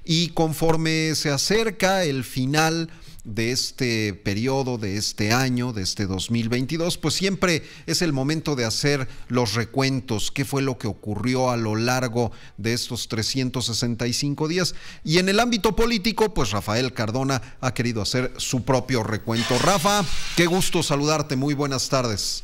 Y conforme se acerca el final de este periodo, de este año, de este 2022, pues siempre es el momento de hacer los recuentos, qué fue lo que ocurrió a lo largo de estos 365 días. Y en el ámbito político, pues Rafael Cardona ha querido hacer su propio recuento. Rafa, qué gusto saludarte, muy buenas tardes.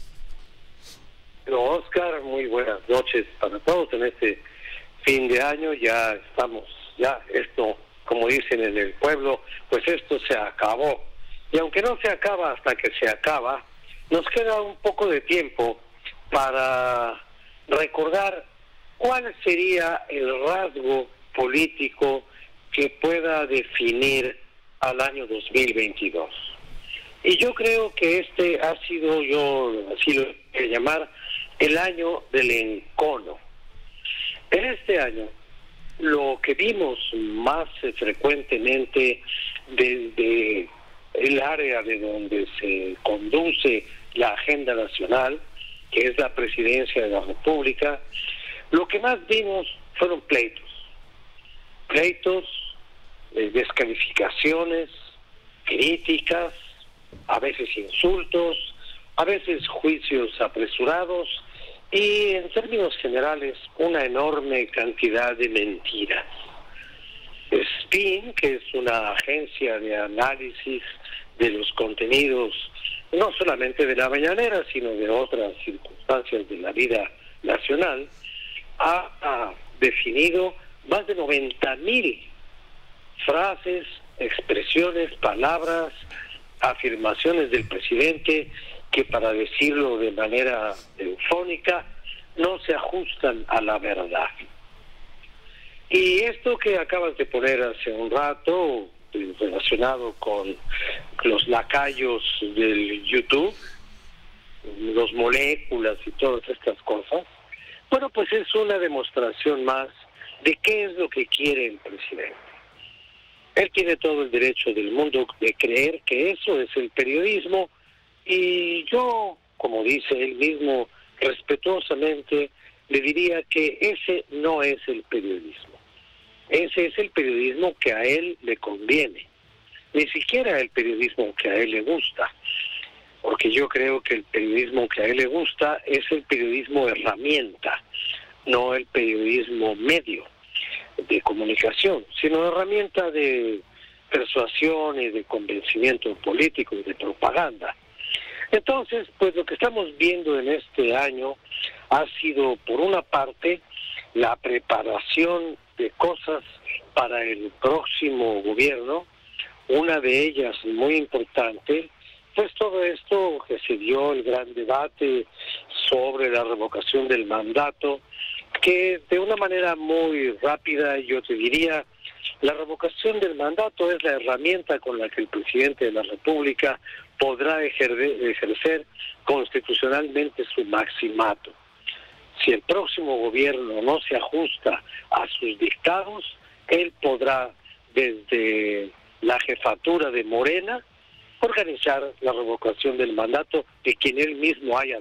Oscar, muy buenas noches para todos en este fin de año. Ya estamos, esto, como dicen en el pueblo, pues esto se acabó. Y aunque no se acaba hasta que se acaba, nos queda un poco de tiempo para recordar cuál sería el rasgo político que pueda definir al año 2022. Y yo creo que este ha sido, yo así lo voy a llamar, el año del encono. En este año, lo que vimos más frecuentemente desde el área de donde se conduce la agenda nacional, que es la presidencia de la República, lo que más vimos fueron pleitos, descalificaciones, críticas, a veces insultos, a veces juicios apresurados y, en términos generales, una enorme cantidad de mentiras. Spin, que es una agencia de análisis de los contenidos, no solamente de la mañanera, sino de otras circunstancias de la vida nacional, ha definido más de 90,000 frases, expresiones, palabras, afirmaciones del presidente que, para decirlo de manera eufónica, no se ajustan a la verdad. Y esto que acabas de poner hace un rato, relacionado con los lacayos del YouTube, los moléculas y todas estas cosas, bueno, pues es una demostración más de qué es lo que quiere el presidente. Él tiene todo el derecho del mundo de creer que eso es el periodismo, y yo, como dice él mismo, respetuosamente le diría que ese no es el periodismo. Ese es el periodismo que a él le conviene, ni siquiera el periodismo que a él le gusta, porque yo creo que el periodismo que a él le gusta es el periodismo herramienta, no el periodismo medio de comunicación, sino herramienta de persuasión y de convencimiento político y de propaganda. Entonces, pues lo que estamos viendo en este año ha sido, por una parte, la preparación de cosas para el próximo gobierno. Una de ellas muy importante, pues todo esto que se dio, el gran debate sobre la revocación del mandato, que de una manera muy rápida, yo te diría, la revocación del mandato es la herramienta con la que el presidente de la República podrá ejercer constitucionalmente su maximato. Si el próximo gobierno no se ajusta a sus dictados, él podrá, desde la jefatura de Morena, organizar la revocación del mandato de quien él mismo haya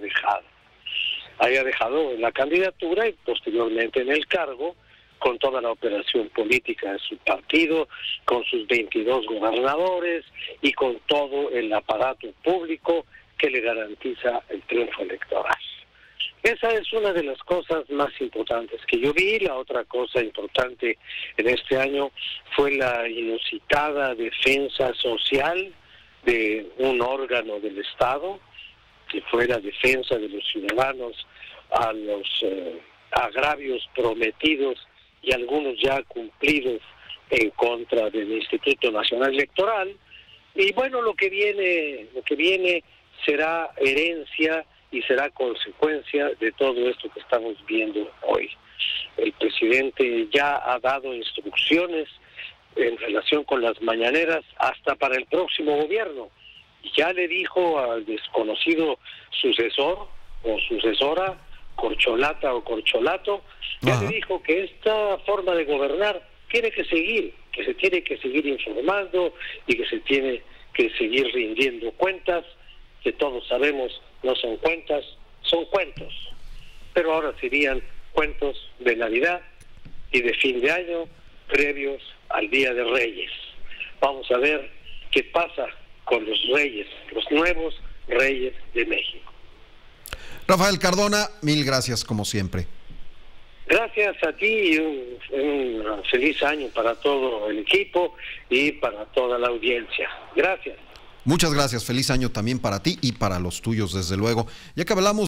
dejado en la candidatura y posteriormente en el cargo, con toda la operación política de su partido, con sus 22 gobernadores y con todo el aparato público que le garantiza el triunfo electoral. Esa es una de las cosas más importantes que yo vi. La otra cosa importante en este año fue la inusitada defensa social de un órgano del Estado, que fue la defensa de los ciudadanos a los agravios prometidos y algunos ya cumplidos en contra del Instituto Nacional Electoral. Y bueno, lo que viene será herencia y será consecuencia de todo esto que estamos viendo hoy. El presidente ya ha dado instrucciones en relación con las mañaneras hasta para el próximo gobierno. Ya le dijo al desconocido sucesor o sucesora, corcholata o corcholato, ya le dijo que esta forma de gobernar tiene que seguir, que se tiene que seguir informando y que se tiene que seguir rindiendo cuentas, que todos sabemos no son cuentas, son cuentos. Pero ahora serían cuentos de Navidad y de fin de año previos al Día de Reyes. Vamos a ver qué pasa con los reyes, los nuevos reyes de México. Rafael Cardona, mil gracias como siempre. Gracias a ti y un feliz año para todo el equipo y para toda la audiencia. Gracias. Muchas gracias, feliz año también para ti y para los tuyos, desde luego. Ya que hablamos